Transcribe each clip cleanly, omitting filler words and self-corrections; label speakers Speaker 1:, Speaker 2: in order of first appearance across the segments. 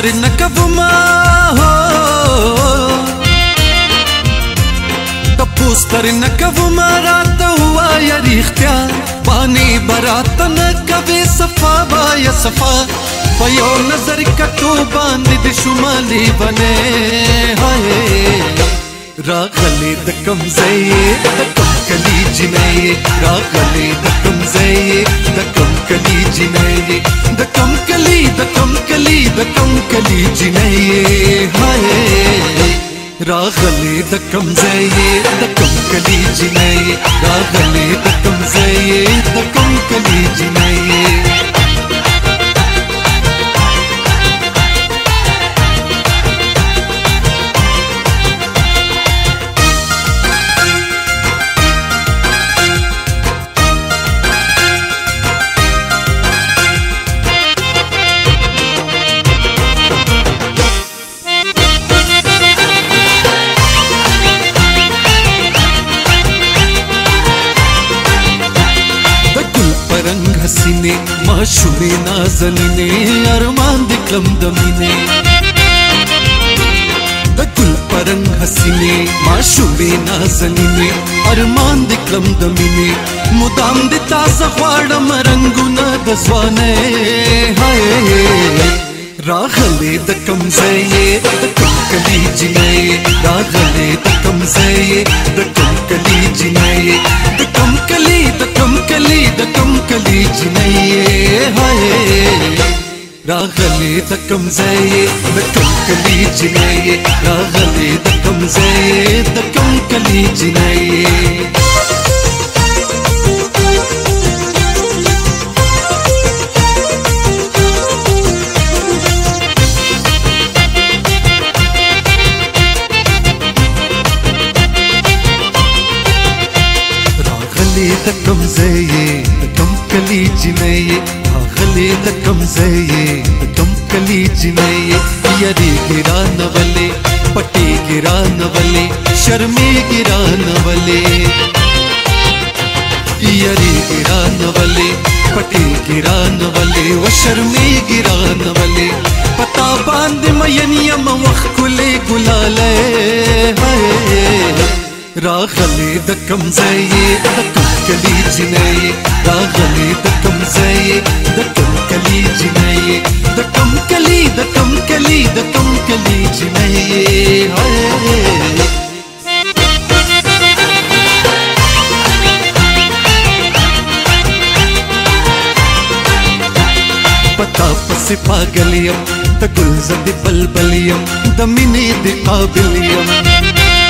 Speaker 1: پوستر نکوما د پوستر نکوما راته وایا ریختیا باندې برات نکوي صفا وای صفا په یو نظر کټو باندې د شمالي بنه هاي راغلی د کم ځای د کم کلی جنې راغلی د کم ځای د کم کلی جنې د کم کلی د کم کلی د کم کلی جنې هاي راغلی د کم ځای د کم کلی جنې راغلی د کم ځای د کم کلی جنې حسینه معشوقه نازنینه ارمان د کلم د مینه د ګل پرنګ حسینه معشوقه نازنینه ارمان د کلم د مینه مدام د تازه غواړم رنگونه د ځوانه هاي راغلی د کم ځای د کم کلی جنې راغلی د کم ځای د کم کلی جنې د کم کلی د کم کلی د کم کلی جنې هاي راغلی د کم ځای د کم کلی جنې راغلی د کم ځای د کم کلی جنې د کم ځای د کم کلی جنې راغلی د کم ځای د کم کلی جنې یری ګران ولې پټي ګران ولې شرمې ګران ولې یری ګران ولې پټي ګران ولې و شرمې ګران ولې پتا باندې مې یم وخت کولې ګلاله راغلی د کم ځای د کم کلی جنې راغلی د کم ځای د کم کلی جنې د کم کلی د کم کلی د کم کلی جنې هاي پتا پس پاگل یم د ګل زد بلبل یم د مینې د قابل یم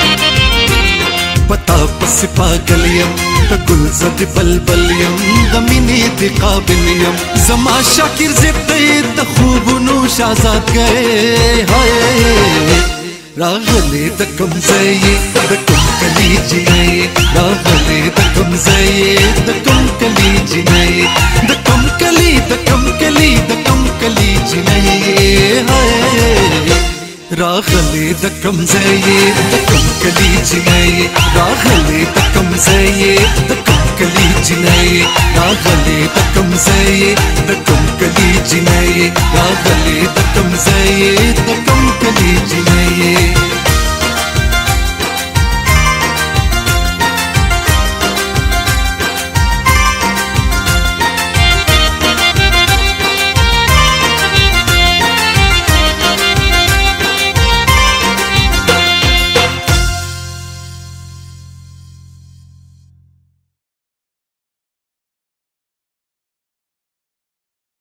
Speaker 1: پتا پس پاگل یم د ګل زد بلبل یم د مینې د قابل یم زما شاکر زیب د خوبونو شازاد گئے هاي راغلی د کم ځای د کم کلی جنې راغلی د کم ځای د کم کلی جنې د کم کلی د کم کلی د کم کلی جنې هاي راغلی د کم ځای د کم کلی جنې راغلی د کم ځای د کم کلی جنې راغلی د کم ځای د کم کلی جنې راغلی د کم ځای د کم کلی جنې